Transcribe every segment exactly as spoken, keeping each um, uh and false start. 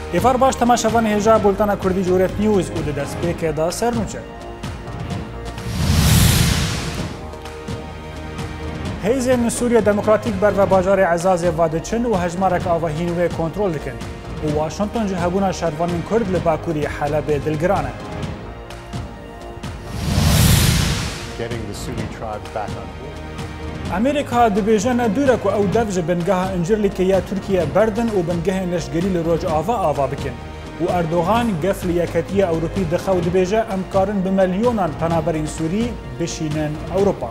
ایفار باش تماشاوان هجا بولتانا کردی جورت نیوز و ده دست پیک دا سرنوچه. هیزن سوریا دموکراتیک بر و باجار عزاز وادچن و هجمارک آواهین و کنترل دکن و واشنطن جهبونا شهروانین کرد لباکوری حلب دلگرانه. امریکا دبیجن دورک و او دفج بنگاه انجرلی که یا ترکیه بردن و بنگاه لشگری لروج آوا آوا بکن و اردوغان قفل یکتی اوروپی دخو دبیجه امکارن بملیونان پنابرین سوری بشینن اوروپا.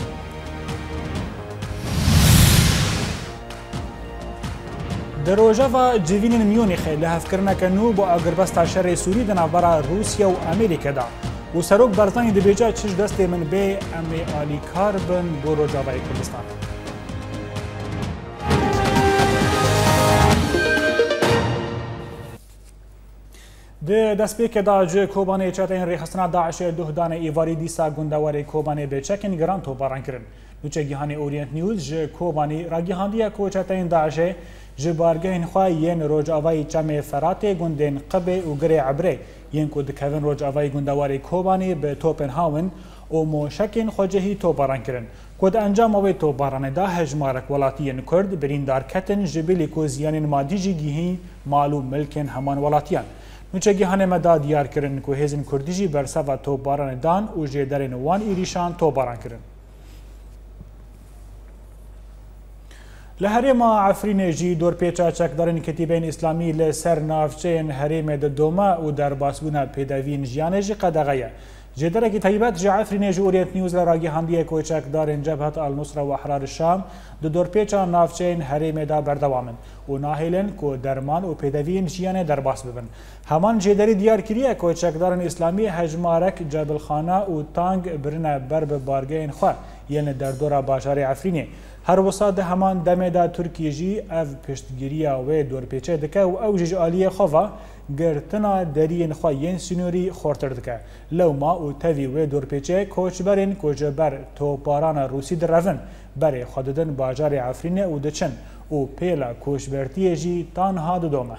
در روجاوا جوینن میونیخه لحفکرنا کنو با اگربستا شر سوری دنابرا روسیا و امریکا دا و سروک برزانی دبیجه چش دست من به امی آلی کاربن بو روجاوای کردستان. ده دست پیک دا جه کوبانه چاتین ریخستنا داعش دهدان ایواری دیسا گندواری کوبانه به چکن گران تو باران کرن. نوچه گیهانی اورینت نیوز جه کوبانی را گیهاندیه کو چاتین داعش جه بارگهن خواه ین روج آوای چم فراته گندین قبه و گره عبره ین کو دکوین روج آوای گندواری کوبانی به توپنهاون و موشکین خوجهی تو باران کرن. کود انجام اوی تو بارانه دا هجمارک ولاتیین کرد برین دار کتن جبیلی کو زیانین مادی جی گیهی مالو ملکن همان ولاتیان. نوچه گیهانه مدا دیار کرن که هزین کردیجی برسا و تو باران دان و جیدرین وان ایریشان تو باران کرن. لحریم عفرین جی دور پیچا چکدارین کتیبین اسلامی لسر نافچین حریم د دوما و در باسبونا پیداوین جیانه جی قدغیه. جدرکی طیبت جی عفرین جی اورینت نیوز لراگی هندیه که چکدارین جبهت النصره و احرار الشام د دور پیچا نافچین حریم دا بردوامن و ناهیلن که درمان و پیداوین جیانه در باس ببن. همان جدری دیار کریه که چکدارین اسلامی هجمارک جبل خانه و تانگ برنه برب بارگین خواه یعنی در دور باشار عفرینه. هر وسط همان دمه دا ترکیه جی او پشتگیریه و دور پیچه دکه و او جج آلیه خواه گرتنا درین خواه ین سینوری خورتر دکه. لو ما و تاوی و دور پیچه کوچ برین کوچ بر توپاران روسی در رفن بر خوددن باجار عفرینه و دچن و پیلا کوچ برتیه جی تانها دومه.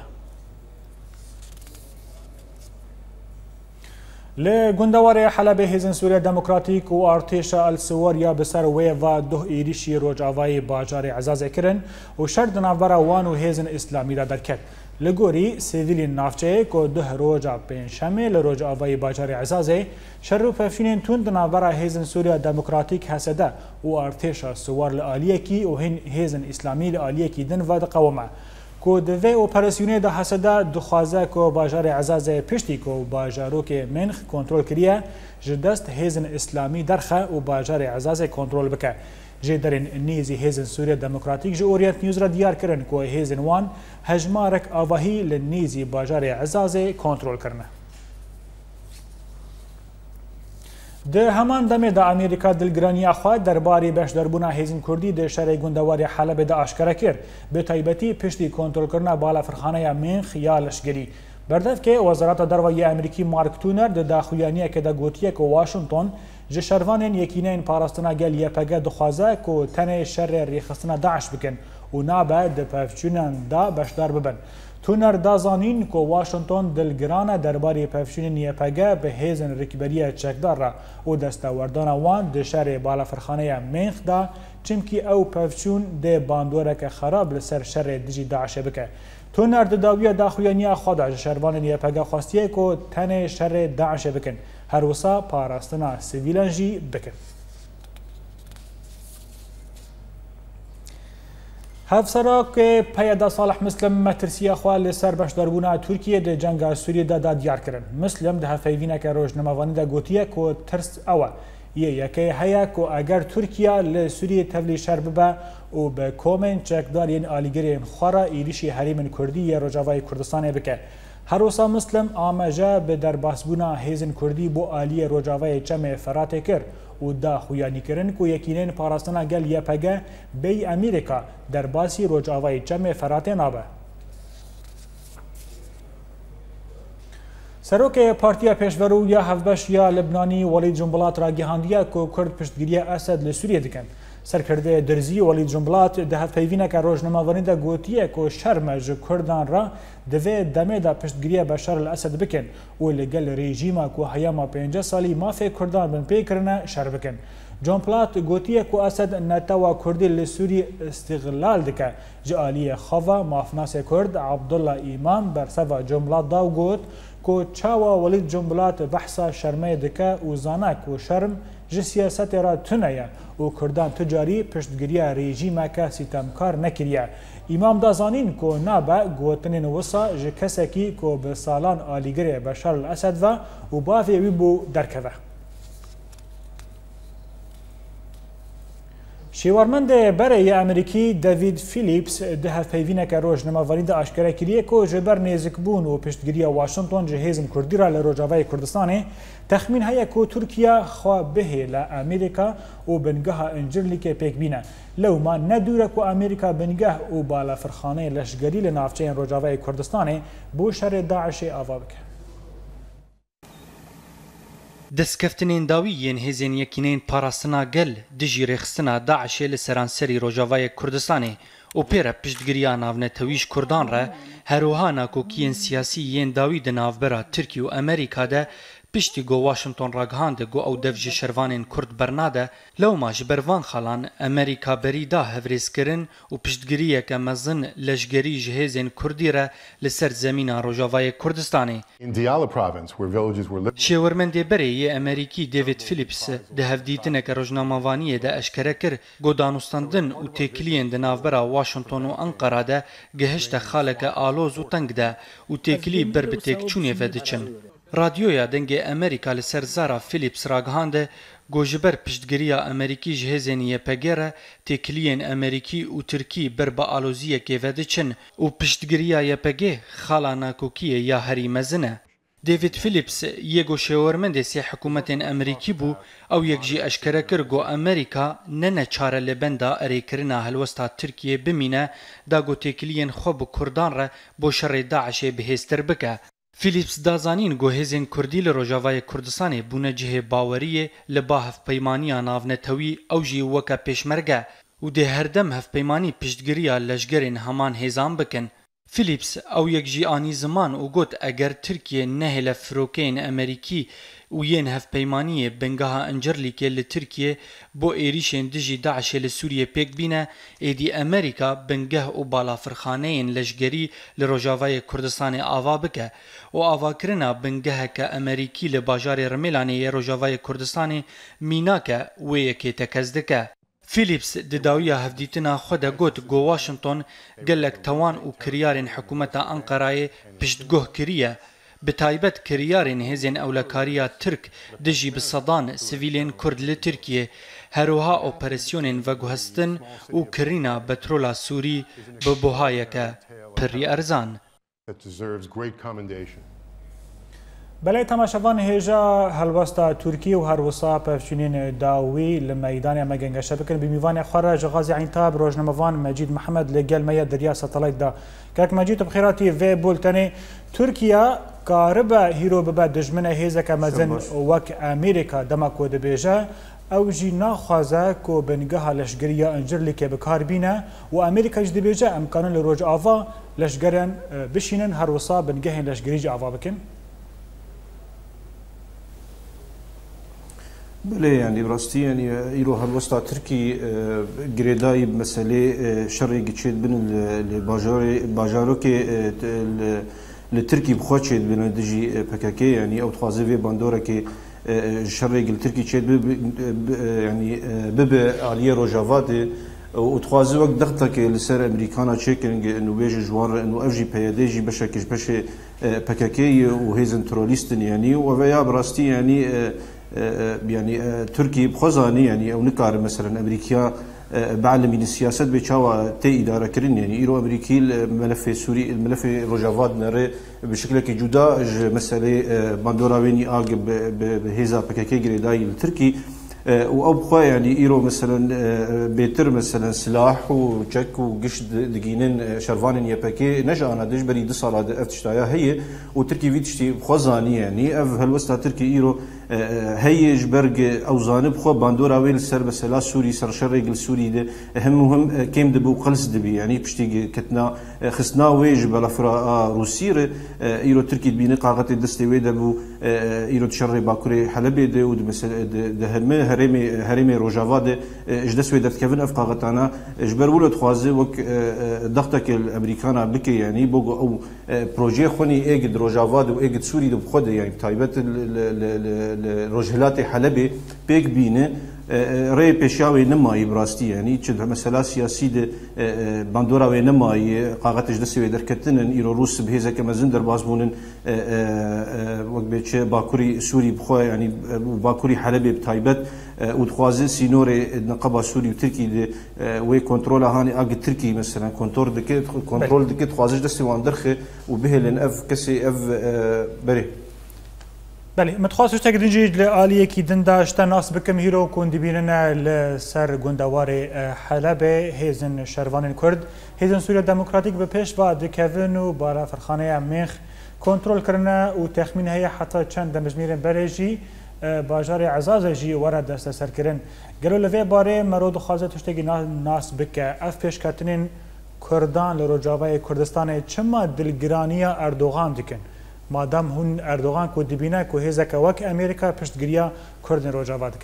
لگندوار حلب هزن سوریا دموکراتیک و ارتش السواریا بسر وی و ده ایریشی روجاوای باجار عزاز کرن و شرط نافبر وان و هزن اسلامی را درکت. لگوری سیویل نافچه که ده روجا پنجشنبه لروجاوای باجار عزاز شر پفشین تون نافبر هزن سوریا دموکراتیک حسده و ارتش سوار لالیه کی و هن هزن اسلامی لالیه کی دن و قومه. که دوی اپراسیونه ده حسده دخوازه که باجار عزاز پشتی که باجارو که منخ کنترل کریه جدست هزن اسلامی درخه و باجار عزاز کنترل بکه. جدرین نیزی هزن سوریا دموکراتیک جو اورینت نیوز را دیار کرن که هزن وان هجمارک آواهی لنیزی باجار عزاز کنترل کرنه. ده همان دمه دا امریکا دلگرانی خواه درباری بش دربونا هزین کردی ده شرع گندواری حلب ده آشکره کرد به طیبتی پشتی کنترل کرنا بالا فرخانه منخ یا لشگری. بردف که وزارت دروی امریکی مارک تونر ده داخلیانیه که ده گوتیه که واشنطن جه شروانین یکینین پاراستنا گل یپگه دخوازه که تن شر ریخستنا داعش بکن و نابه ده پفچونن دا بشدار ببن. تونر دازانین که واشنطن دلگرانه درباره پفشین نیپگه به هیزن رکبریه چکدار را و دستاوردان وان ده شهر بالا فرخانه منخ دا چمکی او پفشون ده باندوره که خراب لسر شر دیجی داعش بکه. تونر داویه داخلیانی خدا شروان نیپگه خواستیه که تن شر داعش بکن. هر وسا پاراستنا سیویلان جی بکن. هفسرا که پیاده صالح مسلم مترسیه خواه لسر بش دربونا ترکیه ده جنگ سوریه ده دا دیار کرن. مسلم ده هفیوینه که روشنموانی ده گوتیه که ترس اوه. یه یکی هیا که اگر ترکیه لسوریه تولی شر ببه و به کومن چکدار ین آلیگرین خواه ایریشی حریم کردی یا رجاوای کردستانه بکه. هر وسا مسلم آمجه به در باسبونا هیزن کردی بو آلی رجاوای چم فراته کر و دا خویانی کرن که یکینین پاراستنا گل یپگه بی امریکا در باسی رجاوای چم فراته نابه. سروک پارتیا پیشورو یا هفبش یا لبنانی ولید جنبلات را گهاندیه که کرد پشتگیری اسد لسوریه دکن. سرکرده درزی ولید جنبلات دهات پیوینه که روزنامه‌وانی دا گوتیه که شرم ج کردان را دوی دمه دا پشتگیری بشار الاسد بکن و لگل رژیما که هیاما پنجاه سالی مافی کردان بن پیکرنه شر بکن. جنبلات گوتیه که اسد نتوا کردی لسوری استغلال دکه جالی خوا مافناس کرد عبدالله ایمان برسوا جنبلات دا گوت که چاوا ولید جنبلات بحثا شرمه دکه و زانک و شرم جه سیاست را تنه و کردان تجاری پشتگیری رژیما که ستمکار نکریه. امام دازانین که نابه گوتن نوسا جه کسکی که به سالان آلیگر بشار الاسد و و بافی وی بو درکوه. شیوارمند برای امریکی دیوید فیلیپس ده پیوینه که روزنامه‌وانی دا اشکره کریه که جبر نزدیک بون و پشتگیری واشنطن جهیزم کردی را لروجاوای کردستان تخمین هیا که ترکیه خواه به لامریکا و بنگاه انجرلی که پیک بینه لو ما ندوره که امریکا بنگاه و بالا فرخانه لشگری لنافچه روجاوای کردستان بو شر داعش آوا بکه. دەستکەفتنێن داوی یەن هێزێن یەکینەین پاراستنا گەل دژی ڕێخستنا داعشێ لە سەرانسەری ڕۆژاوای کوردستانê û pêre piştgiriya navnetewîş Kurdan re herwiha nakokiyên siyasî yên dawî di navbera Tirkiye û Amerîka de piştî got Washington ragihande got ew dev ji şervanên Kurd bernade lewma ji ber van xalan Amerîka berî da hevrêzkirin û piştgiriyeke mezin leşgerî ji hêzên Kurdî re li ser zemîna Rojavayê Kurdistanê. Şêwirmendê berê yê Amerîkî David Phillips di hevdîtineke rojnamevaniyê de eşkere kir got danûstandin û têkiliyên di navbera Washington û Ankara de gihişte xaleke aloz û teng de û têkilî ber bi têkçûnê ve diçin. Radyoya dengê Amerîka li ser zara Phillips ragihande got ji ber piştgiriya Amerîkî ji hêzên Y P G re têkiliyên Amerîkî û Tirkî ber bi aloziyekê ve diçin û piştgiriya Y P G xala nakokiyê ya herî mezin e. David Phillips yê got şêwirmendê sê hikûmetên Amerîkî bû ew yek jî eşkere kir got Amerîka ne neçare li benda erêkirina helwesta Tirkiyê bimîne da got têkiliyên xwe bi Kurdan re bo şerê Daişê bihêztir bike. Phillips dazanîn got hêzên Kurdî li Rojavayê Kurdistanê bûne cihê baweriyê li ba hevpeymaniya navnetewî ew jî weke pêşmerge û dê herdem hevpeymanî piştgiriya leşgerên heman hêzan bikin. Phillips ew yek jî anî ziman û got eger Tirkiye nehêle firokeyên Amerîkî û yên hevpeymaniyê bengaha Incirlîkê li Tirkiye bo êrişên dijî Daişê li Sûriyê pêk bîne êdî Amerîka bingeh û balafirxaneyên leşgerî li Rojavayê Kurdistanê ava bike û avakirina bingeheke Amerîkî li bajarê Rimelanê yê Rojavayê Kurdistanê mînake wê yekê tekez dike. Phillips di dawiya hevdîtina xwe de got got Washington gelek tawan û kiryarên hikûmeta Ankarayê piştgoh kiriye. Bi taybet kiryarên hêzên ewlekariya Tirk dijî bi sedan sivîlên Kurd li Tirkiye herwiha operasyonên veguhestin û kirîna petrola Sûrî bi buhayeke pirî erzan. بله تماشاوان هیجا هلوستا ترکیه و هروسا پفچینین داوی لمیدان مگنگشه بکن بمیوان خارج غازی عینتاب روزنامه‌وان مجید محمد لگل میا دریا ساتلایت دا کاک مجید بخیراتی و بولتنی ترکیه کاربه هیرو به دجمنه هیزه که مزن وک امریکا دمکو دبیجه او جی ناخوازه که بنگاه لشگریه انجرلی که بکار بینه و امریکا جدی بیجه امکانون لروج آوا لشگرن بشینن هروسا بنگاه لشگری جا آوا بکن بله يعني براستي يعني يروح الوسط تركي جريداي مسألة شرعي جتشيد بين الباجاري باجاروكي التركي بخوتشيد بين دجي بكاكي يعني أو تخازي في باندورا كي شرعي التركي تشيد يعني بب عليه روجافاتي وتخازي وقت دقتك لسر أمريكانا تشيكينج إنه بيجي جوار إنه أفجي بياديجي بشكل بشي بكاكي وهيزن تروليستن يعني وفيا براستي يعني يعني تركي بخزاني يعني او نكار مثلا امريكا بعلمين السياسات بيتشاوا تي اداره كرين يعني ايرو امريكي الملف السوري الملف روجافاد نري بشكل جدا مساله باندورا ويني اج بهذا بكاكي جريداي التركي او بخوا يعني ايرو مثلا بيتر مثلا سلاح وشك وقش دقينين شرفان يبكي نجا انا دج بري دي صاله افتشتايا هي وتركي فيتشتي خزاني يعني اف هالوستا تركي ايرو هي جبرج او زانب خو باندورا ويل سر بسلا سوري سر شرق سوري ده هم مهم كيم دبو قلص دبي يعني بشتي كتنا خصنا ويج بلا فرا روسير ايرو تركي بيني قاقت دستي ويدبو ايرو تشري باكوري حلبي ده ود مثلا ده هم هرمي هرمي روجافا ده اجدس ويدت كيفن افقاقتنا جبر ولد خوازي وك ضغطك الامريكان بكي يعني بوغو او بروجي خوني ايجد روجافا ده وايجد سوري ده بخد يعني تايبت روجهلاتي حلبي بيك بينه رأي بيشاوي نماي براستي يعني كده مسألة سياسية باندورا ونماي قاعدة جلسة ودركتن إيرو روس بهذا كما زندر بازمون وقت بيتش باكوري سوري بخوا يعني باكوري حلبي بتايبت ودخوازن سينوري نقابة سوري وتركي وي كنترول هاني أجد تركي مثلا كنترول دكت كنترول دكت خوازن جلسة واندرخه وبه لن أف كسي أف بري بله متخصص تقدر نجي لآلية كي دنداش تناس بكم هيرو كون دبيرنا لسر جندوار حلب هيزن شروان الكرد هيزن سوريا ديمقراطيك بپیش و دکوین و بارا فرخانه میخ کنترل کرنا و تخمین هي حتی چند دمجمیر برجی باجار عزاز جی ورا دست سر کرن گلو لوی باره مرود خازه تشتگی ناس بکه اف پیش کتنین کردان لروجاوای کردستان چما دلگرانیا اردوغان دکن مادام هون اردوغان کو دبینا کو هزک وک امریکا پشتگیریا کردن روجاوا دکه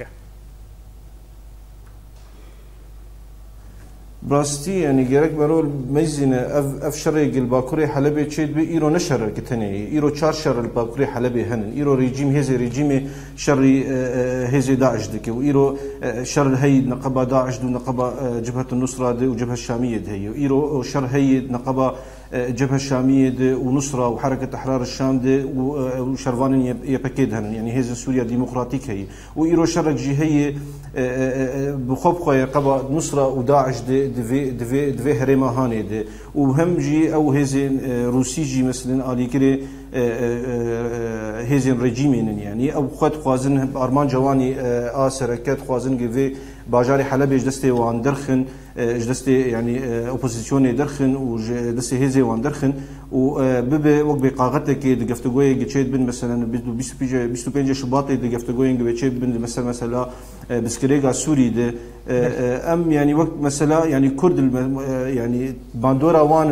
براستي يعني جرك مرول ميزنا اف اف شرق الباكوري حلبي تشيد بي ايرو نشر كتني ايرو تشار شر الباكوري حلبي هن ايرو ريجيم هزي ريجيم شر هزي داعش دك وايرو شر هي نقبه داعش دو نقبه جبهه النصره دي وجبهه الشاميه دي وايرو شر هي نقبه جبهه الشاميه دي ونصره وحركه احرار الشام دي وشرفان يبكيد هن يعني هزي سوريا ديمقراطيك هي وايرو شرق جي هي بخوب خويا قبا نصره وداعش دي دفي دفي دفي هريما هاني دي وهم جي او هزين روسي جي مثلا الي كري هزين ريجيمين يعني او خد خوازن ارمان جواني اسركت خوازن جي باجاري حلب جدستي وان درخن جدستي يعني اوبوزيسيوني درخن وجدستي هزي وان درخن وبب وقت بقاغتك دقفتقوي جتشيد بن مثلا بيستو بينجا شباطي دقفتقوي جتشيد بن مثلا مثلا بسكريغا سوري ده ام يعني وقت مثلا يعني كرد يعني باندورا وان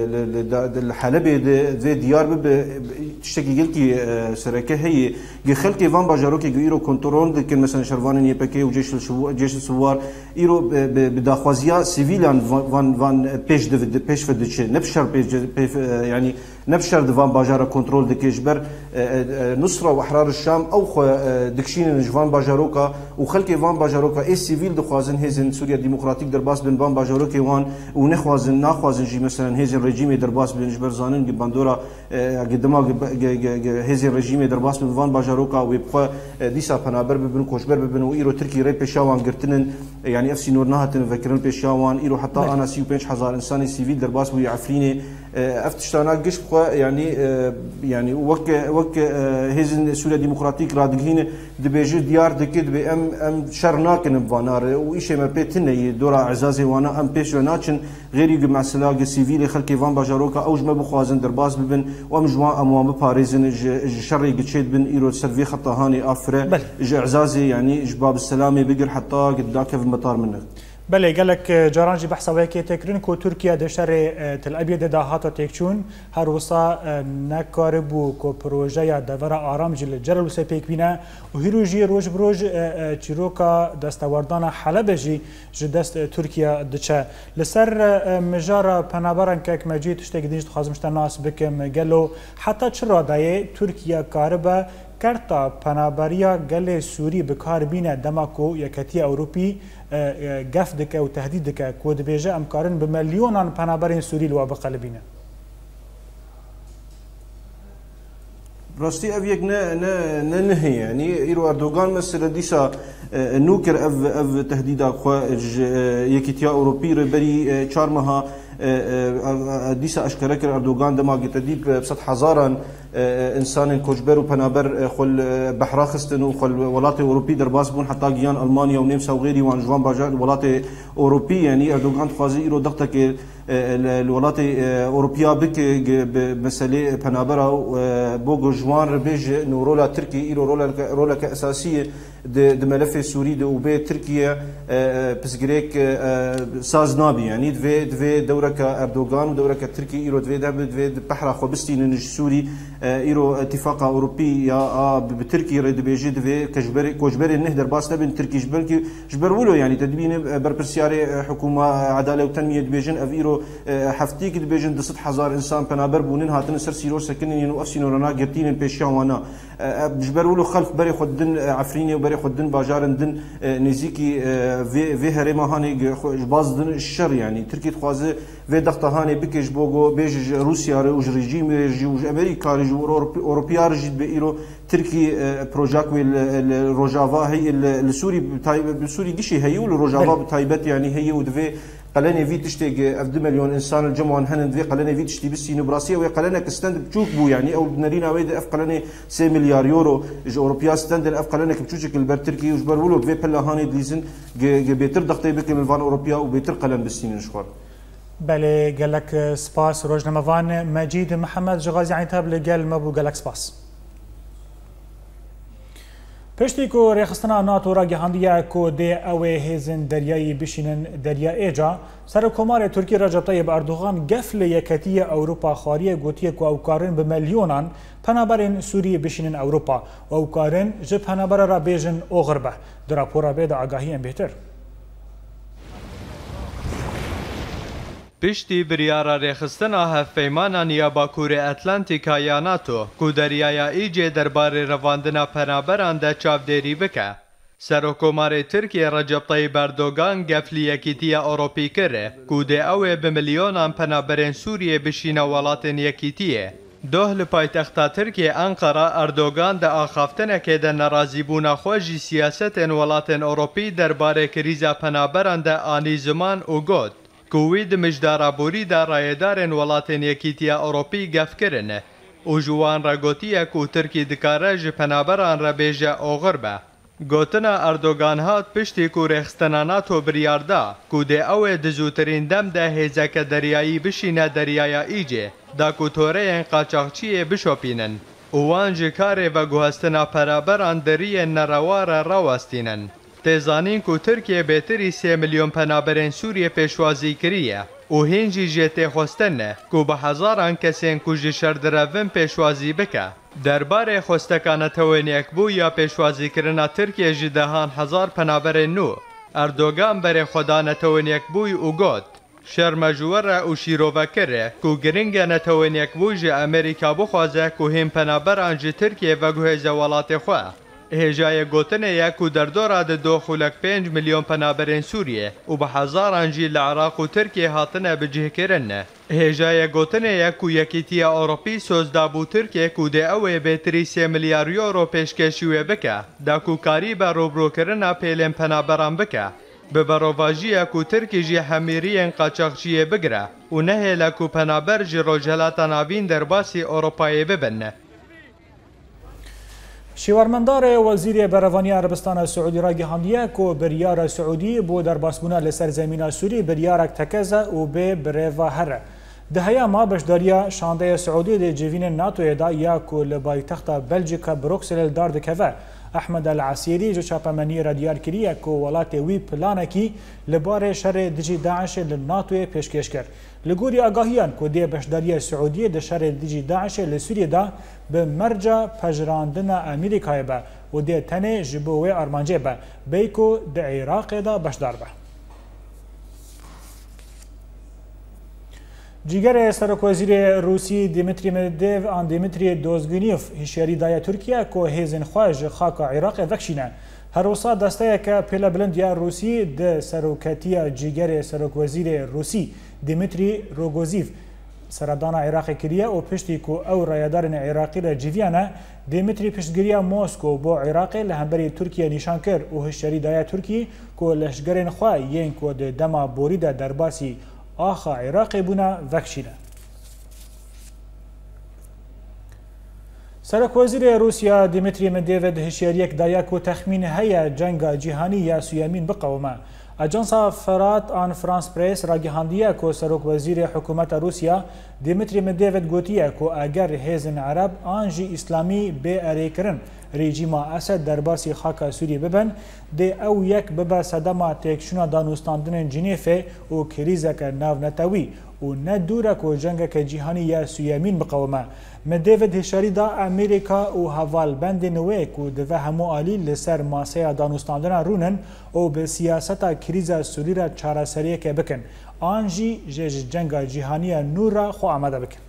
الحلبي ده ديار بب تشتكي قلتي سركه هي خلقي فان باجاروكي ايرو كنترول لكن مثلا شرفان يبكي وجيش جيش الثوار ايرو بداخوازيا سيفيلان فان فان بيش ديفيد بيش فدتش نبشر بيش يعني نبشر دفان باجارا كنترول دكيجبر نصرة واحرار الشام او خو دكشين نجفان باجاروكا وخلقي فان باجاروكا اي سيفيل دخوازن هيزن سوريا ديمقراطيك درباس بن فان باجاروكي وان ونخوازن ناخوازن جي مثلا هيزن ريجيمي درباس بن جبر زانن باندورا قدما هيزن ريجيمي درباس بن فان باجاروكا ويبقى ديسا بنابر بن كوشبر بن ويرو تركي ري بيشاوان قرتنن يعني اف سي نور نهاتن فكرن بيشاوان ايرو حتى انا سي وبنش حزار انساني سيفيل درباس وي عفريني افتشتانا قش يعني يعني وك وك هزن سوريا ديمقراطيك رادقين دبيجي ديار دكيد بي ام ام شرناكن بفانار وإشي ما بيتني دورا عزازي وانا ام بيش وناتشن غير يجي مع سلاق سيفيلي خلقي فان باجاروكا اوج ما بخوازن درباس ببن وام جوا اموام باريزن شري قتشيد بن ايرو سيرفي خطا هاني افره عزازي يعني جباب السلامي بقر حتى قداك في المطار منك بله قالك جارانجي بحث ويكي تكرين كو تركيا دشر تل ابيض دا هاتا تكشون هر وصا نكاربو كو بروجيا دورا آرام جل جرل سپیک بينا وهيرو جي روج بروج چيروكا دستواردانا حلب جي جدست تركيا دچه لسر مجارا پنابران كاك مجي تشتاق دينج تخازمشتا ناس بكم قالو حتى چرا دايه تركيا كاربا کرتا پنابریا گل سوری بکار بینه دماکو یکتی اوروپی گف دکه و تهدید دکه کود بیجه امکارن بملیونان پنابرین سوری لوا بقلبینه راستي افيك نا نا نا نهي يعني ايرو اردوغان مثلا ديسا نوكر اف اف تهديدا خو يكيتيا اوروبي ربري چارمها ديسا اشكركر اردوغان دما تديب بسط هزارا انسان كوجبر وبنابر خل بحراخستن وخل ولات اوروبي درباس بون حتى جيان المانيا ونمسا وغيري وان جوان باجار ولات اوروبي يعني اردوغان خوازي ايرو دقتك الولايات الأوروبية بك مسألة بنابرة بوجو جوان ربيج إنه رولا تركي إلو رولا رولا كأساسية د ملف السوري د وبي تركيا بسجريك ساز نابي يعني دفي دفي دورة كأردوغان ودورة كتركي إيرو دفي دفي دفي بحرة خبستين النج سوري إيرو اتفاق أوروبي يا بتركيا رد بيجي دفي كجبري كجبري النهدر باس نبين تركي جبركي جبر ولو يعني تدبين بربرسياري حكومة عدالة وتنمية بيجن أفيرو حفتيك بيجن دست حزار إنسان بنابر بونين هاتن سر سيرو سكنين ينو أفسين رنا جرتين البيشيا وانا جبر ولو خلف بري خدن عفريني وبري خدن باجارن دن نزيكي في في هرما هاني باز دن الشر يعني تركيا خوازه في ضغط هاني بكش بوغو بيج روسيا رج رجيم رج امريكا رج اوروبيا رج بيرو تركي بروجاك الروجافا هي السوري بالسوري قشي هي والروجافا بتايبت يعني هي ودفي قلنا في تشتي أفد مليون إنسان الجمعة هنن في قلنا في تشتي بالسين براسية وقلنا كستند بتشوك بو يعني أو بنرينا ويد أف قلنا سي مليار يورو إج أوروبيا ستند أف قلنا كبتشوك البر تركي وجبر ولو في بلا هاني دليزن بيتر ضغطي بك من فان أوروبيا وبيتر قلنا بالسين نشخور. بله قالك سباس روجنا مفان مجيد محمد جغازي عين تاب لقال مبو قالك سباس. پشتی کو ریخستنا ناتو را گهاندیه کو دی اوه هیزن دریایی بشینن دریا ایجا سر کمار ترکی رجب طیب اردوغان گفل یکتی اوروپا خاریه گوتیه کو اوکارن به میلیونان پنابرین سوریه بشینن اوروپا و اوکارن جب پنابر را بیجن اوغربه در راپورا بید آگاهی ام بهتر. پشتی بریارا ریخستنا هفیمانا نیاباکور اتلانتیکا یا ناتو کو دریایا ایجه درباره رواندنا پنابران ده چاودێری بکە. سەرۆکۆمارê ترکیە رەجەب طەیب ئەردۆگان گەفلی یەکیتیە ئەوڕۆپی کرد کو دێ ئەوێ بە ملیۆنان پەنابەرێن سووریە بشینە وڵاتên یەکیتیە. دوه li paytexta Tirkiye Ankara Erdogan de axaftinekê de nerazîbûna xwe jî siyasetên welatên Ewropî derbarê krîza penaberan de anî ziman û got ku wî di mijdaraborî de rayedarên welatên Yekîtiya Ewropî gef kirin û ji wan re gotiye ku Tirkî dikare ji penaberan re bêje oxir be. Gotina Erdogan hat piştî ku rêxistina NATO biryar da ku dê ew ê di zûtirîn dem de hêzeke deryayî bişîne deryaya îcê da ku toreyên qaçaxçiyê bişopînin û wan ji karê veguhestina peraberan deriyên nerewar re rawestînin. Tê zanîn ku Tirkiye bêtirî sê milyon penaberên Sûriye pêşwazî kiriye û hîn jî jê têxwestin ne ku bi hezaran kesên ku ji şer direvin pêşwazî bike. Derbarê xwestekana tewêniyekbû ya pêşwazîkirina Tirkiye ji dehan hezar penaberên nû, Erdogan berê xweda netewêniyekbûyî û got şermejûwer e û şîrovekir e ku giring e netewêniyekbû ji Amerîka bixwaze ku hên penaberan ji Tirkiye veguhêze welatê xwe. Hêjayê gotinê ye ku derdora di doxûlek pênc milyon penaberên Sûriye û bi hezaran jî li Iraq û Tirkiye hatine bicihkirin. Hêjayê gotinê ye ku Yekîtiya Ewropî söz dabû Tirkiye ku dê ew ê bêtirî sê milyar euro pêşkêşî wê bike, da ku karî be rûbirûkirina pêlên penaberan bike. Bi berovajiya ku Tirkî jî hemîriyên qaçaxçiyê bigire û nehêle ku penaber ji rojhelata navîn derbasî Ewropayê bibin. شیوارمەندار وەزیرê berevaniya Erebistana Siûdî ra gihandiye ku biryara Siûdî bû derbasbûna li ser zemîna Sûrî biryarek tekez e û bê birêva here. Di heyama beşdariya şandeya Siûdî di civînên NATOyê da ya ku li baytexta Belçîka Brukselê dar dikeve. Ahmed El-Asîrî ji çapemeniyê re diyar kiriye ku welatê wî planekî li barê şerê dijî Daişê li NATOyê pêşkêş kir. Li gorî agahiyan ku dê beşdariya Siûdiyê di şerê dijî Daişê li Sûriyê da bi merca pejirandina Amerîkayê be û dê tenê ji bo wê armancê be bê ku di Iraqê da beşdar be. Cîgerê Serokwezîrê Rûsî Dmitry Medvedev an Dmitry Dozgunov hişyarî daye Tirkiye ku hêzên xwe ji xaka Iraqê vekşîne. Her wisa desteyeke pêlebilind ya Rûsî di seroketiya cîgerê Serokwezîrê Rûsî Dmitry Rogozîv seredana Iraqê kiriye û piştî ku ew rayedarên Iraqî re civiyane, Dmitry piştgiriya Moskow bo Iraqê li hemberî Tirkiye nîşan kir û hişyarî daye Tirkî ku leşgerên xwe yên ku di dema borî de derbasî axa Iraqê bûne vekşîne. Serokwezîrê Rûsya Dmitry Medvedev hişyariyek daye ku texmîn heye cenga cîhanî ya Sûyemîn biqewime. اجانسا فرات آن فرانس پریس راگهاندیه که سروک وزیر حکومت روسیا دیمتری مدوید گوتیه که اگر هیزن عرب آنجی اسلامی به اری کرن رژیما اسد در باسی خاک سوری ببن ده او یک ببا صدما تکشونا دانوستاندن جنیفه و کریزک ناو نتاوی و نه دوره که جنگ که جیهانی یا سویمین بقومه مدوید هشاری دا امریکا و حوال بند نوی که دوه همو آلی لسر ماسه دانوستاندن رونن و به سیاست کریز سوری را چاره سریه که بکن آنجی جج جنگ جیهانی نور را خو آمده بکن.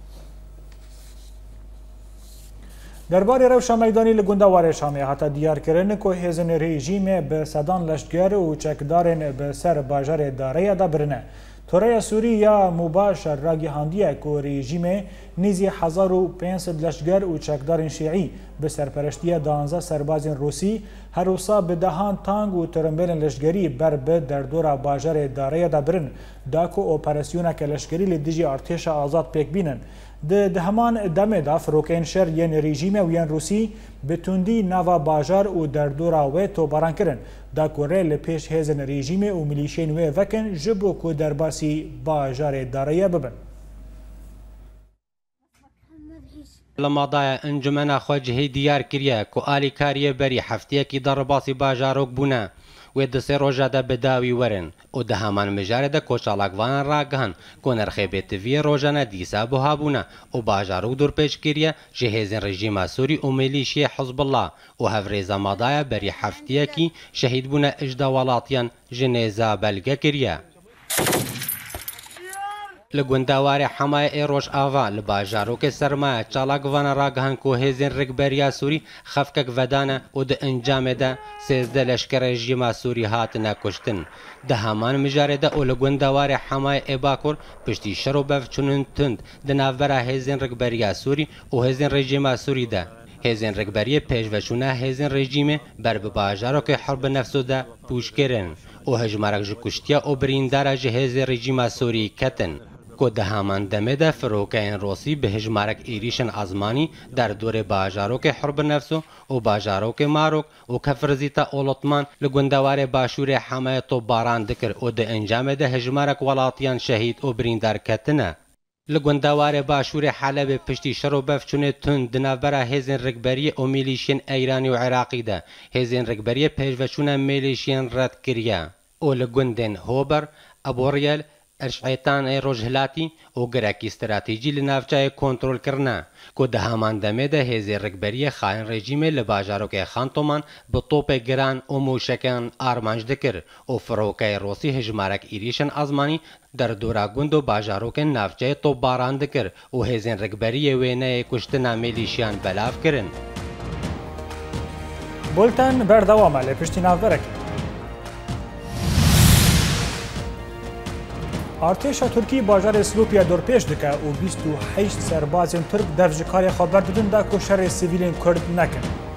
درباره روشا میدانی لگوندوار شامی حتی دیار کرن که هزن رژیم به صدان لشتگر و چکدارن به سر باجار داره دا برنه. توره سوری یا مباشر راگی هندیه که رژیم نیزی هزار و پینصد لشتگر و چکدارن شیعی به سرپرشتی دانزه سربازین روسی هر روسا به دهان تانگ و ترمبیل لشتگری بر به در دور باجار داره دا برن داکو اپراسیونه که لشتگری لدیجی ارتش آزاد پیک بینن. ده دهمان دمه دا فروکین شر ین رژیم و ین روسی به تندی نوا باجار و در دورا و تو باران کرن دا کوره لپیش هزن رژیم و ملیشین و وکن جبو کو در باسی باجار داره ببن. لما ضايع انجمنا خوجهي ديار كريا كو آلي كاريه بري حفتيه كي ضرباسي باجاروك بونا ويدسي روجا دا بداوي ورن و دهامان مجاره دا کوچالاک وان راگهن کو نرخه بیتوی روجانا دیسا بوهابونا و باجاروک دور پیش کریه جهیزن رژیم سوری و ملیشی حزب الله و هفریزا مضايا بري حفتيه كي شهید بونا اجدا ولاتيان جنيزا بلگه کریه. لگوندوار حمایه ایروش آوا لباجاروک سرمایه چالاک وان راگهن کو هزین رگبریا سوری خفکک ودانه و ده انجام ده سیزده لشکر رژیم سوری هات نکشتن. ده همان مجاره ده و لگوندوار حمایه ایباکور پشتی شرو بفچونن تند ده نافبرا هزین رگبریا سوری و هزین رژیم سوری ده. هزین رگبری پیشوچونه هزین رژیم بر باجاروک حرب نفسو ده پوش کرن و هجمارک جکشتیا و بریندارا جهاز رژیم سوری کتن. که ده همان دمه ده فروکین روسی به هجمارک ایریشن ازمانی در دور باجاروک حرب نفسو و باجاروک ماروک و کفرزیتا اولوتمان لگوندوار باشور حمایت و باران دکر و ده انجام ده هجمارک ولاتیان شهید و بریندار کتنه. لگوندوار باشور حلب پشتی شرو بفچونه تند دنابرا هزین رگبری و میلیشین ایرانی و عراقی ده هزین رگبری پیشوچونه میلیشین رد کریه و لگوندن هوبر ابوریل ارشعیتان روجهلاتی و گرکی استراتیجی لنافچای کنترل کرنا که ده همان دمه ده هزی رگبری خاین رژیم لباجاروک خانتومان به توپ گران و موشکان آرمانج دکر و فروکای روسی هجمارک ایریشن ازمانی در دورا گوند و باجاروک نافچای توپ باران دکر و هزین رگبری وینه کشتنا میلیشیان بلاف کرن. بولتن بردوامه لپشتی ناف برک. ارتشا ترکی باجار سلوپیا دور پیش دکه و بیست و هشت سربازین ترک دفج کاری خبر دادن دا که شر سیویلین کرد نکن.